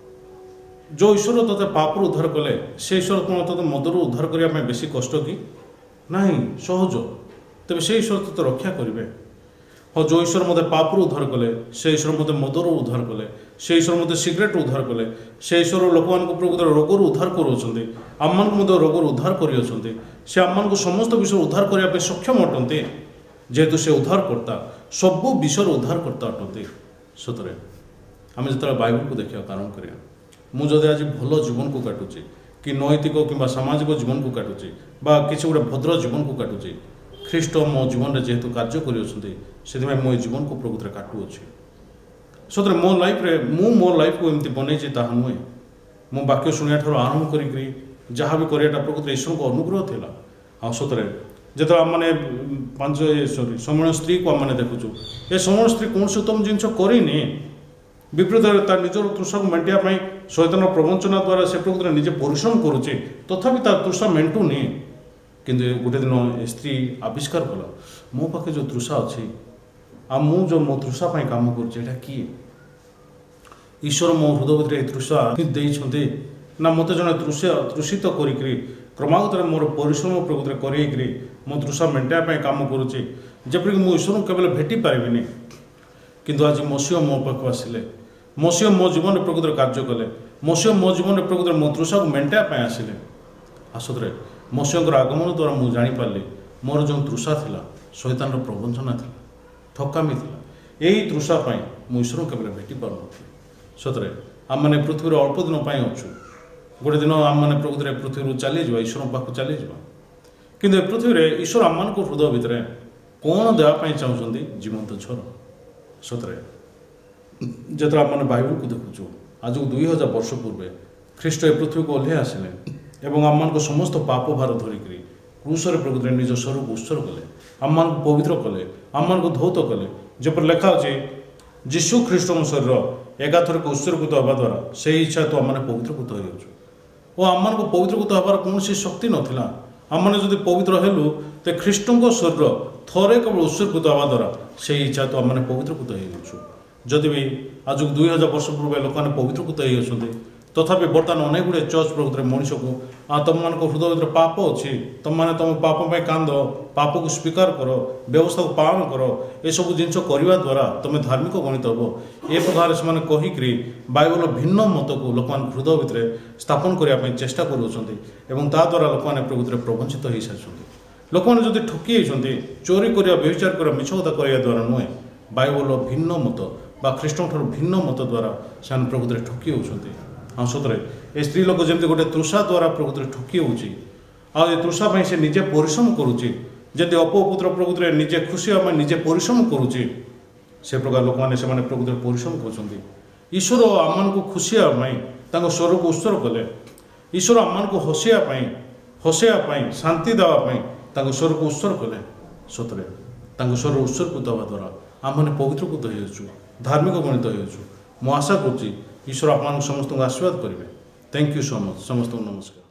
जो ईश्वर तोते पाप उद्धार कले से ईश्वर कौन तोते मदर उद्धार करने बेसी कष्ट कि ना सहज तेज से ईश्वर तोते रक्षा करेंगे हाँ जो ईश्वर मत पाप उद्धार कले से ईश्वर मत मदर उद्धार कले से ईश्वर मत सिगरेट उद्धार कले से ईश्वर लोक मान प्रकृत रोगर उद्धार करुँच आम मान रोगर उद्धार कर से आम को समस्त विषय उद्धार करने सक्षम अटंती जेहेतु से उद्धार करता सबू विषय उद्धार करता अटंती सतरे आम जो बाइबल को देखा आरंभ करिया मुझे आज भल जीवन को काटुची कि नैतिक कि सामाजिक जीवन को काटुची किसी गोटे भद्र जीवन को काटुची ख्रीष्ट मो जीवन में जेहेतु कार्य कर मो जीवन को प्रकृत काटुअछि सतरे मो लाइफ रे मो लाइफ को एमती बनई ताहा नुहे मो वाक्य शुणिया ठार आरंभ करी जहाँ भी करियाटा प्रकृत ईश्वर को अनुग्रह थिला आ सतरे जो आम मैंने पांच सॉरी समण स्त्री को आम देखुचु ए समण स्त्री कौन से उत्तम जिनस करनी विपरीत निजर तृषा को मेटापी शैतान प्रवंचना द्वारा से प्रकृत निजे परिश्रम करुचे तथापि तृषा मेटुनी किंतु गोटे दिन स्त्री आविष्कार कला मो पाखे जो तृषा अच्छी आ मु जो मो तृषा काम करुचे किए ईश्वर मो हृदय भितर तृषा देते ना मत जड़े तृषित करी क्रमागत मोर परिश्रम प्रकृत करी मो तृषा मेटापी काम करुचे जपरिक मु ईश्वर को केवल भेटी पारिनी किंतु आज मसीह मो पाक आसिले मसीह मो जीवन प्रकृत कार्य कले मसीह मो जीवन प्रकृत मो तृषा को मेटापी आसिले आसतरे मसीह आगमन द्वारा मुझे जानीपारि मोर जो तृषा था शैतान प्रवंचना था ठकामी था यही तृषा मु ईश्वर केवल भेटी पार सतरे आम मैंने पृथ्वी अल्प दिन अच्छु गोटे दिन आम मैंने प्रकृत पृथ्वी चली जा ईश्वर पाक चली जा कि पृथ्वी ईश्वर आम मान हृदय भितर कौन देवाई चाहते जीवंत झर सतरे जो आम मैंने बाइबल को देखुचु आज 2000 वर्ष पूर्वे ख्रीष्ट ए पृथ्वी को ओह्लै आसिले एवं आम मान समस्त पाप भार धरिक क्रूसर प्रकृति निज स्वर को उत्सर्ग कले आम मान पवित्र कले आम मान धौत कले जपर लेखा अच्छे जीशु ख्रीष्ट शरीर एकाथरक उत्सर्गित हवा द्वारा से इच्छा तो आम पवित्रकृत हो आम मान पवित्रकृत हबार कौन शक्ति नाला आम मैंने जब पवित्र हेलु तो ख्रीष्ट शरीर थरे केवल उत्सर्गित हवा द्वारा से इच्छा तो आम पवित्रकृत हो जदि भी आज 2000 वर्ष पूर्व लोक मैंने पवित्रकृत होती तथापि बर्तमान अनेक गुड़े चर्च प्रकृत में मनीष को तुम मान हृदय भर पाप अच्छी तुम मैंने तुम पाप कांद पाप को स्वीकार कर व्यवस्था को पालन कर ये सब जिन करने द्वारा तुम धार्मिक गणित हम ए प्रकार से कहीकि बाइबल भिन्न मत को लोक हृदय भितर स्थापन करने चेष्टा करुँचा लोक मैंने प्रकृत में प्रवंचित हो सारी लोक मैंने जब ठकी होती चोरी करवा व्यभिचार कर मिछ कथा करने द्वारा नुहे बाइबल भिन्न मत बा ख्रीष्ट भिन्न मत द्वारा से प्रकृत में ठकी होती हाँ सतरे ए स्त्री लोक जमी गोटे तृषा द्वारा प्रकृत में ठकी होती तृषा से निजे परिश्रम करुच्ची जदि अपपुत्र प्रकृत में निजे खुशी हाँ निजे परिश्रम करुच्ची से प्रकार लोक मैंने प्रकृत में परिश्रम कर ईश्वर आम को खुशी स्वर को उत्सर्ग कले ईश्वर आम को हसैया शांति देवाई स्वर को उत्सर्ग कले सतरे स्वर उत्सर्ग देवा द्वारा आम मैंने पवित्रकृत हो धार्मिक गणित हो आशा करुच्ची ईश्वर आप समस्त आशीर्वाद करेंगे। थैंक यू सो मच समस्त नमस्कार।